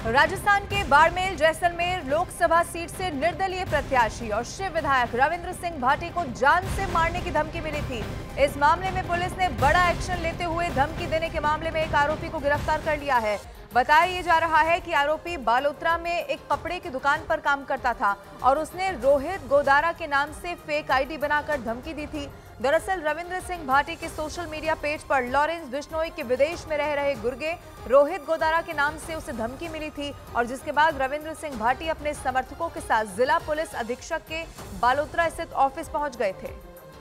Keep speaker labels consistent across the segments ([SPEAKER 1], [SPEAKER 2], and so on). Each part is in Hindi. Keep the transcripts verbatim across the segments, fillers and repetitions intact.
[SPEAKER 1] राजस्थान के बाड़मेर जैसलमेर लोकसभा सीट से निर्दलीय प्रत्याशी और शिव विधायक रविंद्र सिंह भाटी को जान से मारने की धमकी मिली थी। इस मामले में पुलिस ने बड़ा एक्शन लेते हुए धमकी देने के मामले में एक आरोपी को गिरफ्तार कर लिया है। बताया जा रहा है कि आरोपी बालोतरा में एक कपड़े की दुकान पर काम करता था और उसने रोहित गोदारा के नाम से फेक आईडी बनाकर धमकी दी थी। दरअसल रविंद्र सिंह भाटी के सोशल मीडिया पेज पर लॉरेंस बिश्नोई के विदेश में रह रहे गुर्गे रोहित गोदारा के नाम से उसे धमकी मिली थी और जिसके बाद रविंद्र सिंह भाटी अपने समर्थकों के साथ जिला पुलिस अधीक्षक के बालोतरा स्थित ऑफिस पहुंच गए थे।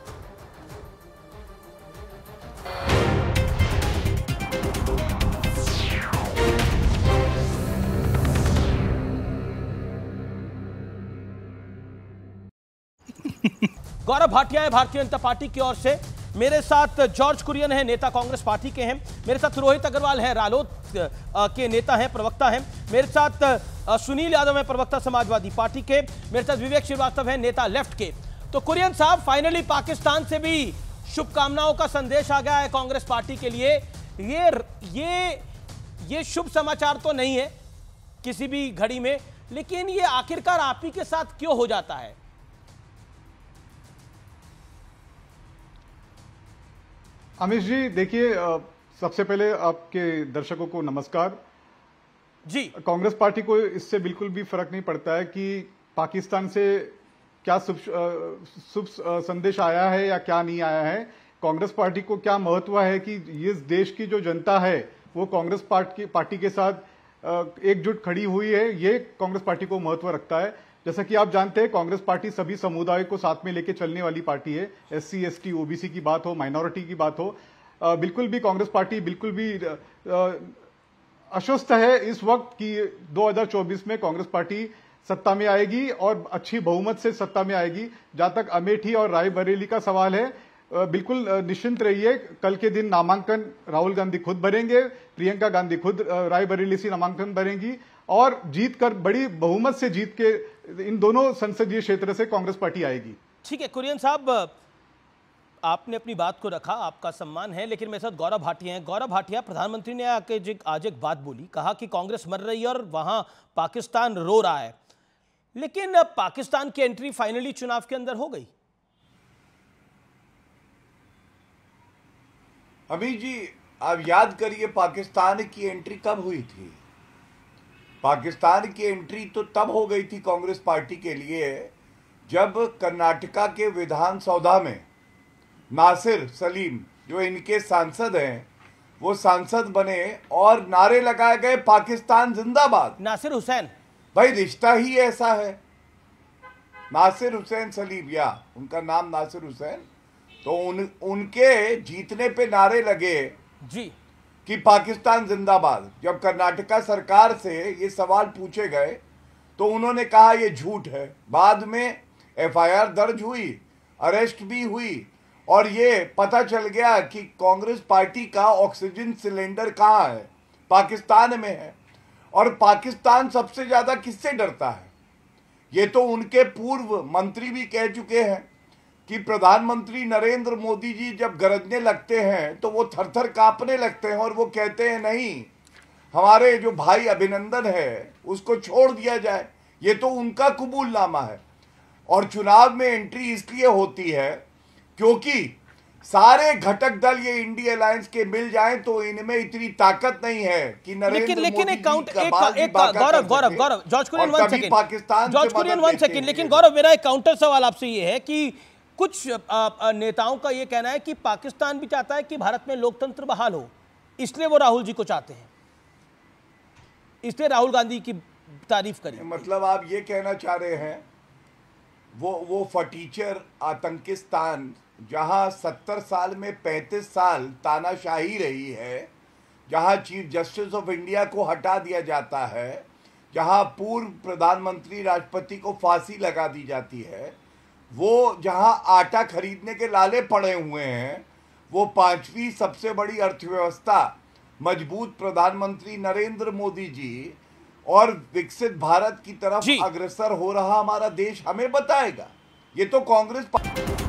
[SPEAKER 2] गौरव भाटिया है भारतीय जनता पार्टी की ओर से। मेरे साथ जॉर्ज कुरियन है, नेता कांग्रेस पार्टी के हैं। मेरे साथ रोहित अग्रवाल है, रालोद के नेता हैं, प्रवक्ता हैं। मेरे साथ सुनील यादव है, प्रवक्ता समाजवादी पार्टी के। मेरे साथ विवेक श्रीवास्तव है, नेता लेफ्ट के। तो कुरियन साहब, फाइनली पाकिस्तान से भी शुभकामनाओं का संदेश आ गया है कांग्रेस पार्टी के लिए। ये ये ये शुभ समाचार तो नहीं है किसी भी घड़ी में, लेकिन ये आखिरकार आप ही के साथ क्यों हो जाता है?
[SPEAKER 3] अमिश जी, देखिए, सबसे पहले आपके दर्शकों को नमस्कार
[SPEAKER 2] जी।
[SPEAKER 3] कांग्रेस पार्टी को इससे बिल्कुल भी फर्क नहीं पड़ता है कि पाकिस्तान से क्या शुभ शुभ संदेश आया है या क्या नहीं आया है। कांग्रेस पार्टी को क्या महत्व है कि इस देश की जो जनता है वो कांग्रेस पार्टी पार्टी के साथ एकजुट खड़ी हुई है। ये कांग्रेस पार्टी को महत्व रखता है। जैसा कि आप जानते हैं, कांग्रेस पार्टी सभी समुदाय को साथ में लेके चलने वाली पार्टी है। S C S T OBC की बात हो, माइनॉरिटी की बात हो, आ, बिल्कुल भी कांग्रेस पार्टी बिल्कुल भी आश्वस्त है इस वक्त कि दो हज़ार चौबीस में कांग्रेस पार्टी सत्ता में आएगी और अच्छी बहुमत से सत्ता में आएगी। जहां तक अमेठी और रायबरेली का सवाल है, बिल्कुल निश्चिंत रहिए। कल के दिन नामांकन राहुल गांधी खुद भरेंगे, प्रियंका गांधी खुद रायबरेली से नामांकन भरेंगी और जीत कर, बड़ी बहुमत से जीत के इन दोनों संसदीय क्षेत्र से कांग्रेस पार्टी आएगी।
[SPEAKER 2] ठीक है कुरियन साहब, आपने अपनी बात को रखा, आपका सम्मान है। लेकिन मेरे साथ गौरव भाटिया हैं। गौरव भाटिया, प्रधानमंत्री ने आके आज एक बात बोली, कहा कि कांग्रेस मर रही है और वहां पाकिस्तान रो रहा है। लेकिन पाकिस्तान की एंट्री फाइनली चुनाव के अंदर हो गई।
[SPEAKER 4] अभी जी, आप याद करिए पाकिस्तान की एंट्री कब हुई थी। पाकिस्तान की एंट्री तो तब हो गई थी कांग्रेस पार्टी के लिए जब कर्नाटका के विधानसभा में नासिर सलीम, जो इनके सांसद हैं, वो सांसद बने और नारे लगाए गए पाकिस्तान जिंदाबाद।
[SPEAKER 2] नासिर हुसैन,
[SPEAKER 4] भाई रिश्ता ही ऐसा है। नासिर हुसैन सलीम, या उनका नाम नासिर हुसैन, तो उन उनके जीतने पे नारे लगे
[SPEAKER 2] जी
[SPEAKER 4] कि पाकिस्तान जिंदाबाद। जब कर्नाटका सरकार से ये सवाल पूछे गए तो उन्होंने कहा ये झूठ है। बाद में एफ आई आर दर्ज हुई, अरेस्ट भी हुई और ये पता चल गया कि कांग्रेस पार्टी का ऑक्सीजन सिलेंडर कहाँ है, पाकिस्तान में है। और पाकिस्तान सबसे ज्यादा किससे डरता है? ये तो उनके पूर्व मंत्री भी कह चुके हैं कि प्रधानमंत्री नरेंद्र मोदी जी जब गरजने लगते हैं तो वो थरथर कांपने लगते हैं और वो कहते हैं नहीं, हमारे जो भाई अभिनंदन है उसको छोड़ दिया जाए। ये तो उनका कबूलनामा है। और चुनाव में एंट्री इसलिए होती है क्योंकि सारे घटक दल ये इंडिया अलायंस के मिल जाएं तो इनमें इतनी ताकत नहीं है कि नरेंद्र
[SPEAKER 2] लेकिन लेकिन
[SPEAKER 4] मोदी
[SPEAKER 2] एक काउंट
[SPEAKER 4] जी
[SPEAKER 2] एक
[SPEAKER 4] का
[SPEAKER 2] एक Gaurav Gaurav Gaurav George Kurian one second
[SPEAKER 4] Pakistan
[SPEAKER 2] George Kurian one second लेकिन गौरव, मेरा एक काउंटर सवाल आपसे ये है कि कुछ नेताओं का ये कहना है कि पाकिस्तान भी चाहता है कि भारत में लोकतंत्र बहाल हो, इसलिए वो राहुल जी को चाहते हैं, इसलिए राहुल गांधी की तारीफ करी।
[SPEAKER 4] मतलब आप ये कहना चाह रहे हैं वो वो फटीचर आतंकिस्तान जहां सत्तर साल में पैंतीस साल तानाशाही रही है, जहां चीफ जस्टिस ऑफ इंडिया को हटा दिया जाता है, जहां पूर्व प्रधानमंत्री राष्ट्रपति को फांसी लगा दी जाती है, वो जहां आटा खरीदने के लाले पड़े हुए हैं, वो पांचवी सबसे बड़ी अर्थव्यवस्था मजबूत प्रधानमंत्री नरेंद्र मोदी जी और विकसित भारत की तरफ अग्रसर हो रहा हमारा देश हमें बताएगा। ये तो कांग्रेस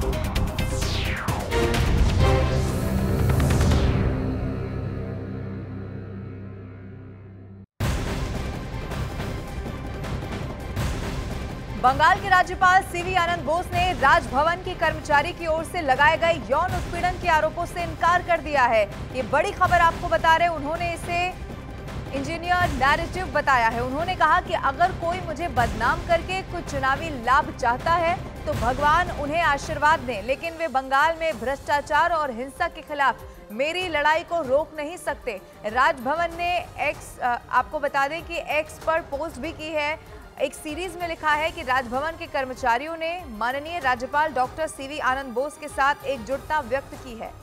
[SPEAKER 1] बंगाल के राज्यपाल सीवी आनंद बोस ने राजभवन के कर्मचारी की ओर से लगाए गए यौन उत्पीड़न के आरोपों से इनकार कर दिया है। ये बड़ी खबर आपको बता रहे, उन्होंने इसे इंजीनियर नैरेटिव बताया है। उन्होंने कहा कि अगर कोई मुझे बदनाम करके कुछ चुनावी लाभ चाहता है तो भगवान उन्हें आशीर्वाद दें, लेकिन वे बंगाल में भ्रष्टाचार और हिंसा के खिलाफ मेरी लड़ाई को रोक नहीं सकते। राजभवन ने एक्स आपको बता दें कि एक्स पर पोस्ट भी की है। एक सीरीज में लिखा है कि राजभवन के कर्मचारियों ने माननीय राज्यपाल डॉक्टर सीवी आनंद बोस के साथ एकजुटता व्यक्त की है।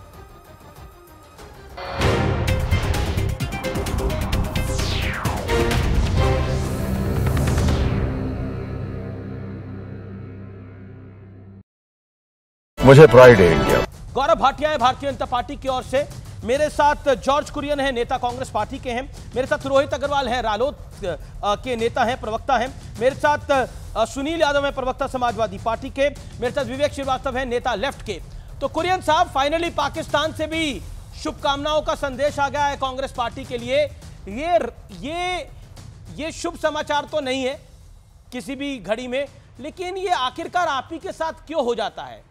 [SPEAKER 5] मुझे प्राइड है इंडिया।
[SPEAKER 2] गौरव भाटिया है भारतीय जनता पार्टी की ओर से, मेरे साथ जॉर्ज कुरियन है, नेता कांग्रेस पार्टी के हैं, मेरे साथ रोहित अग्रवाल है, रालोद के नेता हैं, प्रवक्ता हैं, मेरे साथ सुनील यादव है, प्रवक्ता समाजवादी पार्टी के, मेरे साथ विवेक श्रीवास्तव है, नेता लेफ्ट के। तो कुरियन साहब, फाइनली पाकिस्तान से भी शुभकामनाओं का संदेश आ गया है कांग्रेस पार्टी के लिए। ये ये ये शुभ समाचार तो नहीं है किसी भी घड़ी में, लेकिन ये आखिरकार आप ही के साथ क्यों हो जाता है?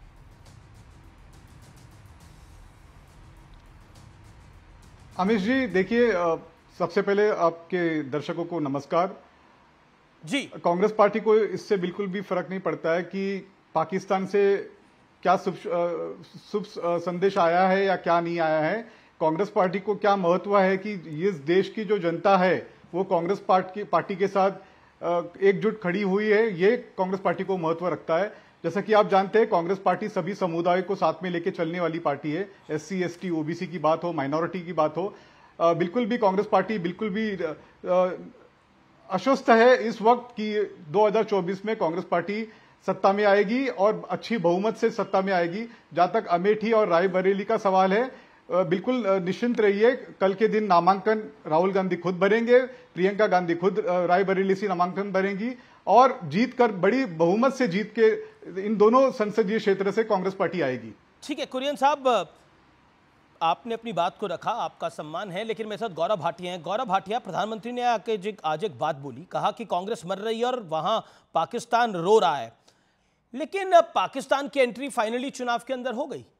[SPEAKER 3] अमिश जी, देखिए, सबसे पहले आपके दर्शकों को नमस्कार
[SPEAKER 2] जी।
[SPEAKER 3] कांग्रेस पार्टी को इससे बिल्कुल भी फर्क नहीं पड़ता है कि पाकिस्तान से क्या शुभ शुभ संदेश आया है या क्या नहीं आया है। कांग्रेस पार्टी को क्या महत्व है कि इस देश की जो जनता है वो कांग्रेस पार्टी पार्टी के साथ एकजुट खड़ी हुई है, ये कांग्रेस पार्टी को महत्व रखता है। जैसा कि आप जानते हैं, कांग्रेस पार्टी सभी समुदाय को साथ में लेके चलने वाली पार्टी है। S C S T OBC की बात हो, माइनॉरिटी की बात हो, आ, बिल्कुल भी कांग्रेस पार्टी बिल्कुल भी आश्वस्त है इस वक्त कि दो हज़ार चौबीस में कांग्रेस पार्टी सत्ता में आएगी और अच्छी बहुमत से सत्ता में आएगी। जहां तक अमेठी और रायबरेली का सवाल है, बिल्कुल निश्चिंत रहिए, कल के दिन नामांकन राहुल गांधी खुद भरेंगे, प्रियंका गांधी खुद रायबरेली से नामांकन भरेंगी और जीत कर, बड़ी बहुमत से जीत के इन दोनों संसदीय क्षेत्र से कांग्रेस पार्टी आएगी।
[SPEAKER 2] ठीक है कुरियन साहब, आपने अपनी बात को रखा, आपका सम्मान है, लेकिन मेरे साथ गौरव भाटिया हैं। गौरव भाटिया, प्रधानमंत्री ने आके आज एक बात बोली, कहा कि कांग्रेस मर रही है और वहां पाकिस्तान रो रहा है, लेकिन पाकिस्तान की एंट्री फाइनली चुनाव के अंदर हो गई।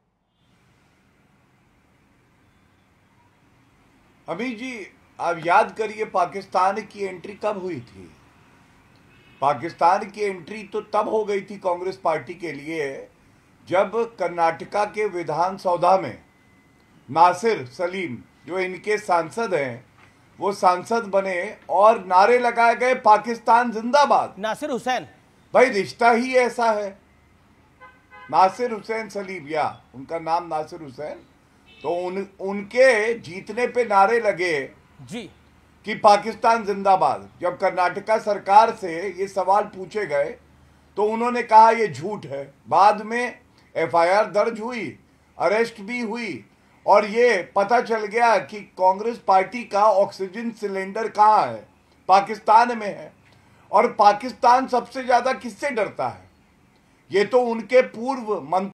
[SPEAKER 4] अभी जी, आप याद करिए पाकिस्तान की एंट्री कब हुई थी। पाकिस्तान की एंट्री तो तब हो गई थी कांग्रेस पार्टी के लिए जब कर्नाटका के विधानसभा में नासिर सलीम, जो इनके सांसद हैं, वो सांसद बने और नारे लगाए गए पाकिस्तान जिंदाबाद।
[SPEAKER 2] नासिर हुसैन,
[SPEAKER 4] भाई रिश्ता ही ऐसा है। नासिर हुसैन सलीम, या उनका नाम नासिर हुसैन, तो उन उनके जीतने पे नारे लगे
[SPEAKER 2] जी
[SPEAKER 4] कि पाकिस्तान जिंदाबाद। जब कर्नाटका सरकार से ये सवाल पूछे गए तो उन्होंने कहा ये झूठ है। बाद में एफ आई आर दर्ज हुई, अरेस्ट भी हुई और ये पता चल गया कि कांग्रेस पार्टी का ऑक्सीजन सिलेंडर कहाँ है, पाकिस्तान में है। और पाकिस्तान सबसे ज्यादा किससे डरता है? ये तो उनके पूर्व मंत्री